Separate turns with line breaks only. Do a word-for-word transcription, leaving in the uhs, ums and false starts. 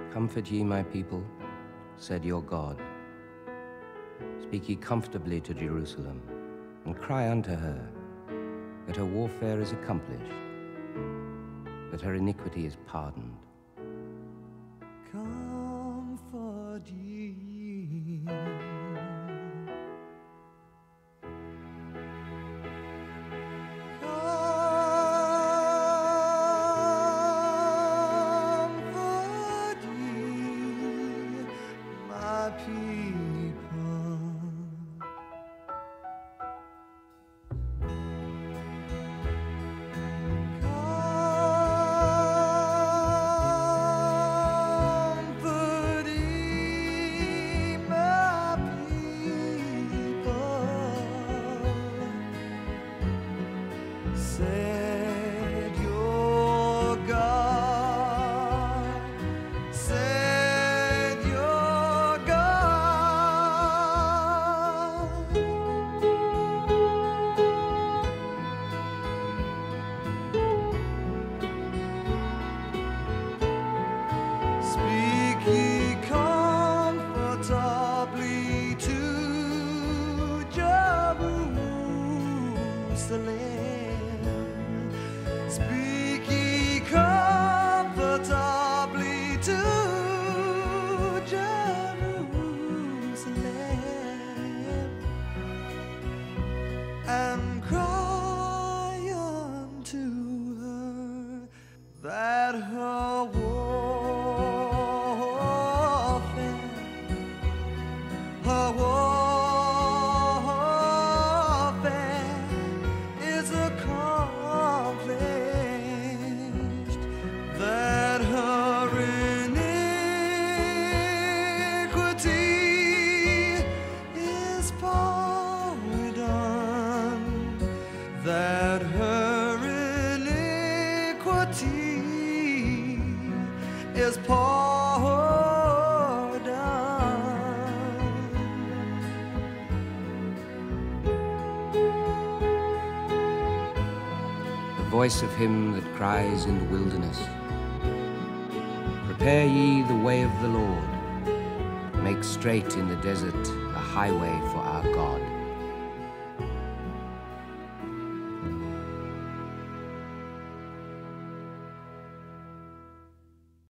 Comfort ye my people, said your God. Speak ye comfortably to Jerusalem, and cry unto her, that her warfare is accomplished, that her iniquity is pardoned.
Comfort ye. Comfort ye, my people. Comfort ye, my people. Said your God, said your God. Speak ye comfortably to Jerusalem. Speak ye comfortably to Jerusalem, and cry unto her that her warfare, her warfare is accomplished, that her iniquity is pardoned, that her iniquity is pardoned.
The voice of him that cries in the wilderness, prepare ye the way of the Lord, make straight in the desert a highway for our God.